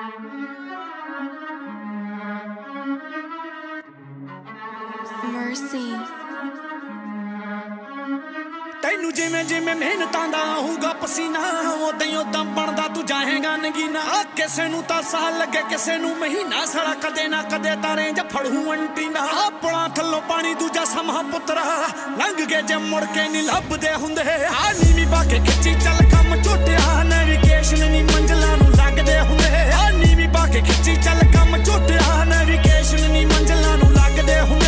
Mercy. ਤੈਨੂੰ ਜਿਵੇਂ ਜਿਵੇਂ ਮਿਹਨਤਾਂ ਦਾ ਆਊਗਾ ਪਸੀਨਾ ਉਦਾਂ ਹੀ ਉਦਾਂ ਬਣਦਾ ਤੂੰ ਜਾਏਗਾ ਨਗੀਨਾ ਕਿਸੇ ਨੂੰ ਤਾਂ ਸਾਲ ਲੱਗੇ ਕਿਸੇ ਨੂੰ ਮਹੀਨਾ ਸਾਲਾ ਕਦੇ ਨਾ ਕਦੇ ਤਾਰੇ ਜਾਂ ਫੜੂ ਅੰਟੀਨਾ ਆਪਣਾ ਥੱਲੋਂ ਪਾਣੀ ਦੂਜਾ ਸਮਾਂ ਪੁੱਤਰਾ ਲੰਘ ਕੇ ਜੇ ਮੁੜ ਕੇ ਨਹੀਂ ਲੱਭਦੇ ਹੁੰਦੇ ਆ ਨੀਵੀਂ ਪਾ ਕੇ ਖਿੱਚੀ ਚੱਲ ਕੰਮ ਝੋਟਿਆ ਨੈਵੀਗੇਸ਼ਨ ਨਹੀਂ ਮੰਜ਼ਲਾਂ ਨੂੰ ਲੱਗਦੇ ਹੁੰਦੇ ਆ ਨੀਵੀਂ ਪਾ ਕੇ ਖਿੱਚੀ ਚੱਲ ਕੰਮ ਝੋਟਿਆ ਨੈਵੀਗੇਸ਼ਨ ਨਹੀਂ ਮੰਜ਼ਲਾਂ ਨੂੰ ਲੱਗਦੇ ਹੁੰਦੇ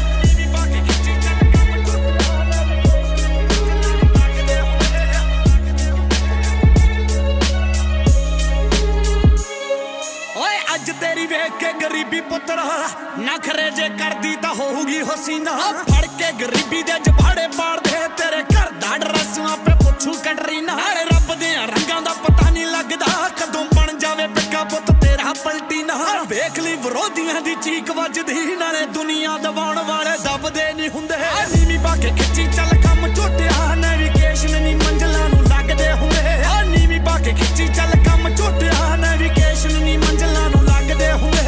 तेरी वेख के गरीबी पुत्रा नखरे जे करदी तां होऊगी हसीना फड़ के गरीबी दे जबाड़े पाड़ दे तेरे घर दा ड्रैस आपे पुछू कटरीना रब दे रंगां दा पता नहीं लगदा कदों बन जावे पिक्का पुत तेरा पलटी ना वेख ली विरोधियां दी चीक वजदी नाले दुनिया दबाउण वाले दबदे नहीं हुंदे नीवीं पा के खिच्ची चल कम झोटिया नैविगेशन नहीं मंजिलां नूं लगदे हुंदे नीवीं पा के खिच्ची चल कम झोटिया नैविगेशन नहीं मंजिलां नूं लगदे हुंदे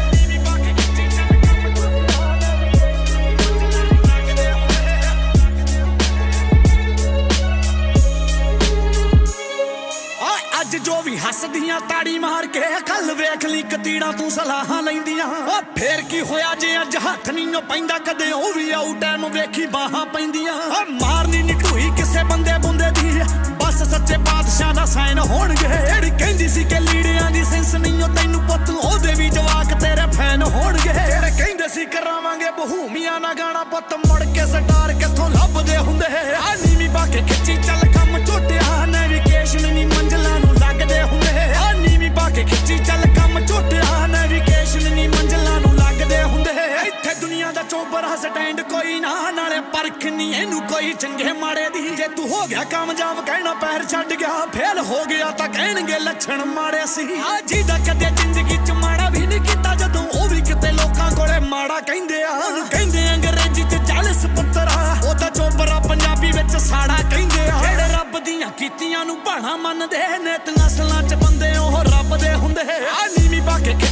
जो भी हसदियां ताड़ी मार के कल वेख ली कतीड़ा तू सलाहां लैंदियां फिर की होया जे अज हथ नहीं पैंदा कदे ओ भी आउ टाइम वेखी बाहां पैंदियां मारनी नहीं ढूई किसे बंदे बुंदे दी बस सच्चे बादशाह दा साइन होणगे जेड़ी कहंदी सी कि लीड़ियां दी सेंस नहीं तैनू पुੱਤ ओदे भी जवाक तेरे फैन होणगे जेड़े कहंदे सी करावांगे बहूमियां ना गाना पुੱਤ मुड़ के स्टार किथों लभदे हुंदे आ नीवीं पा के खिच्ची चल कम झोटिया नैविगेशन नहीं मंजिलां नूं लगदे हुंदे आ नीवीं पा के खिच्ची चल कम झोटिया नैविगेशन नहीं मंजिलां नूं लगदे हुंदे इत्थे दुनिया दा चोबरा स्टैंड कोई ना नाले परख नहीं इहनूं कोई चंगे माड़े दी जे तू हो गया कामयाब कहना पैर छड्ड गया फेल हो गया तां कहणगे लक्षण माड़े सी आ जिहदा कदे जिंदगी च माड़ा भी नहीं कीता जदों ओ भी किते लोकां कोले माड़ा कहंदे आ कहंदे अंग्रेजी च चालीस पुत्तरा ओ तां चोबरा पंजाबी विच साड़ा कहंदे आ जेड़े रब दियां कीतियां नूं भाणा मनदे ने ते नस्लां च बंदे ओह रब दे हुंदे आ नीवीं पा के